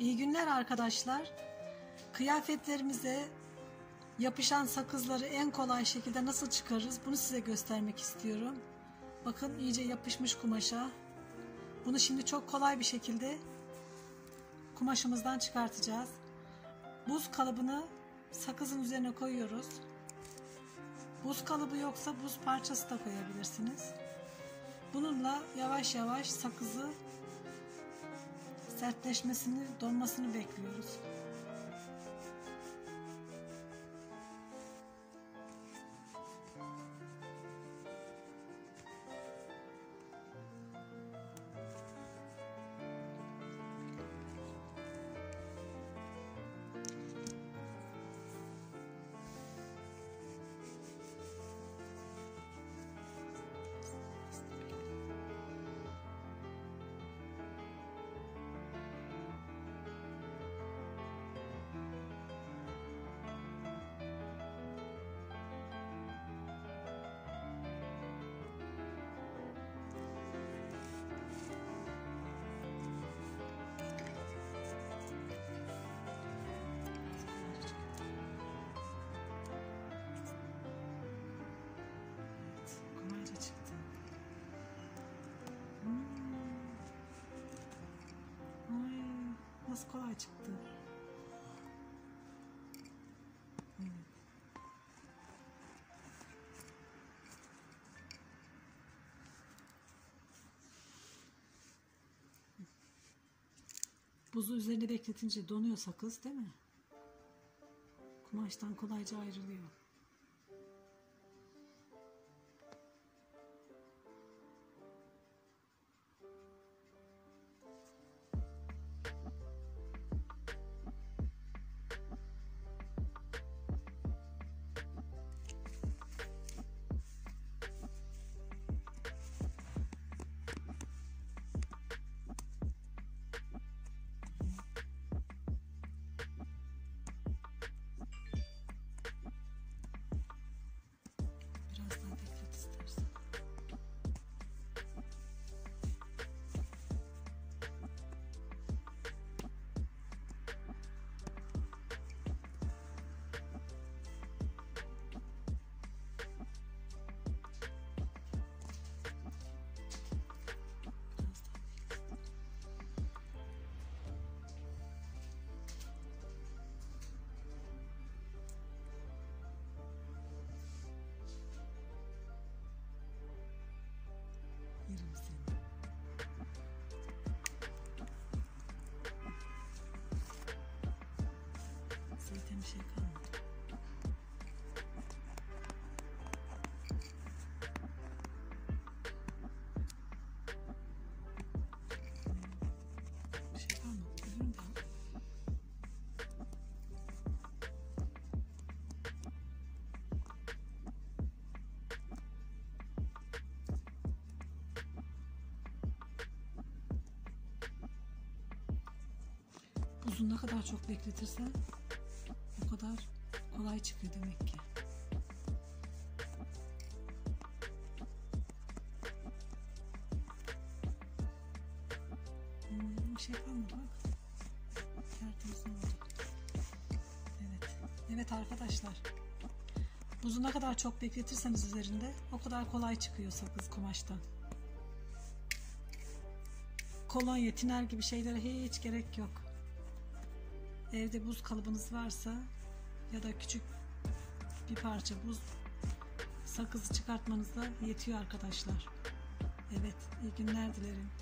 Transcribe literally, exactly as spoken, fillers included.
İyi günler arkadaşlar. Kıyafetlerimize yapışan sakızları en kolay şekilde nasıl çıkarırız bunu size göstermek istiyorum. Bakın iyice yapışmış kumaşa. Bunu şimdi çok kolay bir şekilde kumaşımızdan çıkartacağız. Buz kalıbını sakızın üzerine koyuyoruz. Buz kalıbı yoksa buz parçası da koyabilirsiniz. Bununla yavaş yavaş sakızı sertleşmesini, donmasını bekliyoruz. Çıktı. Hmm. Ay, nasıl kolay çıktı. Evet. Buzu üzerine bekletince donuyor sakız, değil mi? Kumaştan kolayca ayrılıyor. Yerim seni. Zaten bir şey kalmadı. Bir şey kalmadı. Öbürünü de al. Buzu ne kadar çok bekletirsen o kadar kolay çıkıyor demek ki. Hmm, bir şey kalmadı bak. Tertemiz oldu. Evet. Evet arkadaşlar. Buzu ne kadar çok bekletirseniz üzerinde o kadar kolay çıkıyor sakız kumaştan. Kolonya, tiner gibi şeylere hiç gerek yok. Evde buz kalıbınız varsa ya da küçük bir parça buz sakızı çıkartmanız da yetiyor arkadaşlar. Evet, iyi günler dilerim.